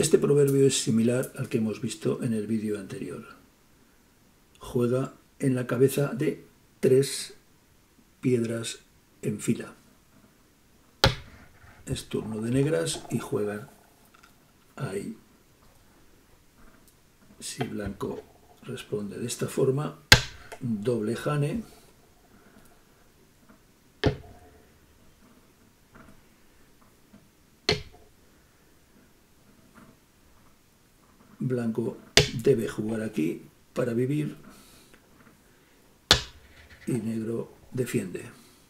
Este proverbio es similar al que hemos visto en el vídeo anterior. Juega en la cabeza de 3 piedras en fila. Es turno de negras y juegan ahí. Si blanco responde de esta forma, doble jane, blanco debe jugar aquí para vivir y negro defiende.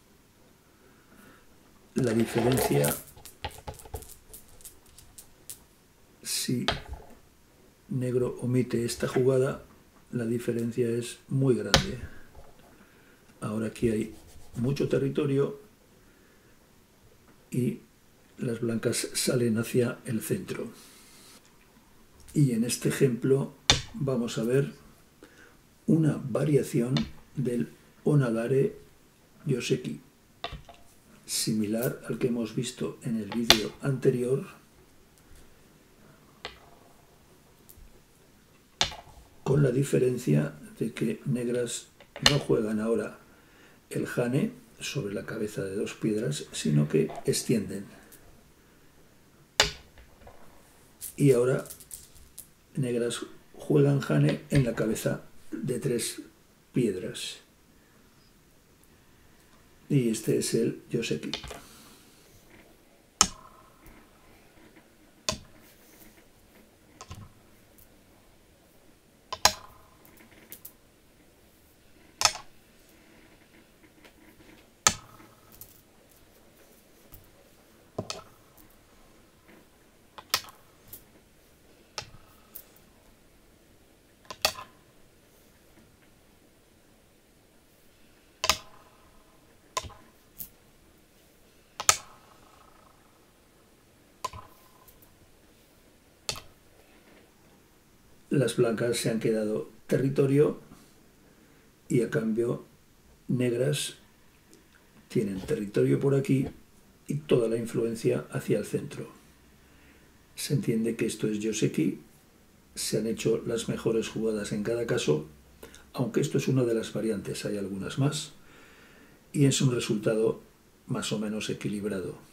La diferencia, si negro omite esta jugada, la diferencia es muy grande. Ahora aquí hay mucho territorio y las blancas salen hacia el centro. Y en este ejemplo vamos a ver una variación del Onagare Yoseki, similar al que hemos visto en el vídeo anterior, con la diferencia de que negras no juegan ahora el jane sobre la cabeza de 2 piedras, sino que extienden. Y ahora negras juegan jane en la cabeza de 3 piedras. Y este es el Yoseki. Las blancas se han quedado territorio y a cambio negras tienen territorio por aquí y toda la influencia hacia el centro. Se entiende que esto es Yoseki, se han hecho las mejores jugadas en cada caso, aunque esto es una de las variantes, hay algunas más, y es un resultado más o menos equilibrado.